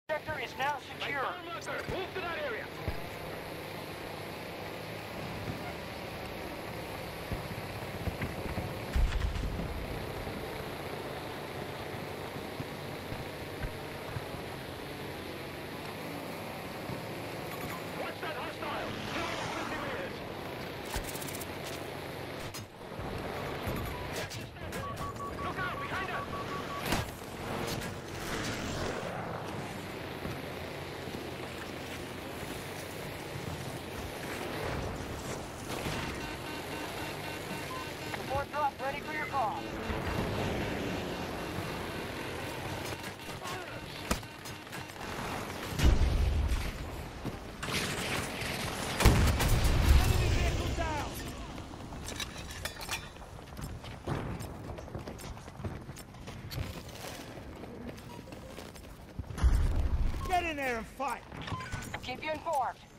Sector is now secure. Move to that area. Watch that hostile. 50 meters. Look out, behind us. Support drop ready for your call. Get in there and fight! Keep you informed.